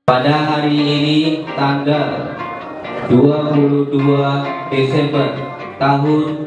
Pada hari ini tanggal 22 Desember tahun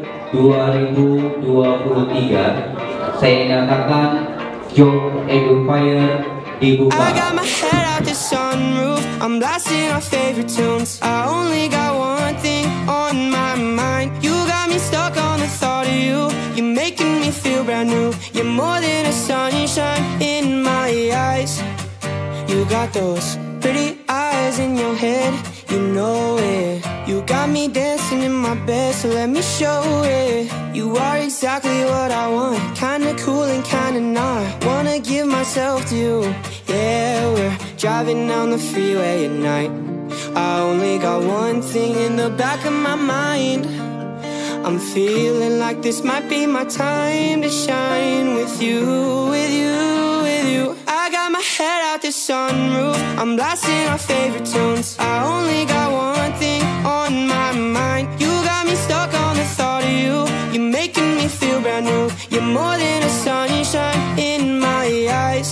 2023, saya nyatakan Job Edufier dibuka. I got my head out the sunroof, I'm blasting our favorite tunes. I only got one thing on my mind. You got me stuck on the thought of you. You're making me feel brand new. You're more than a sunshine in my eyes. You got those pretty eyes in your head, you know it. You got me dancing in my bed, so let me show it. You are exactly what I want, kinda cool and kinda not. Wanna give myself to you. Yeah, we're driving down the freeway at night. I only got one thing in the back of my mind. I'm feeling like this might be my time to shine with you, with you, with you. I got my head out the sunroof, I'm blasting our favorite tunes. I only got one thing on my mind. You got me stuck on the thought of you. You're making me feel brand new. You're more than a sunshine in my eyes.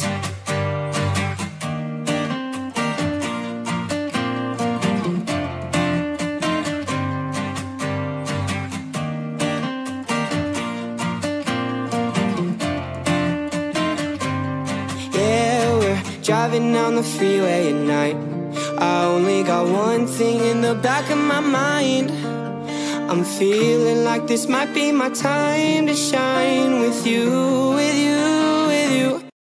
Driving down the freeway at night. I only got one thing in the back of my mind. I'm feeling like this might be my time to shine with you, with you, with you.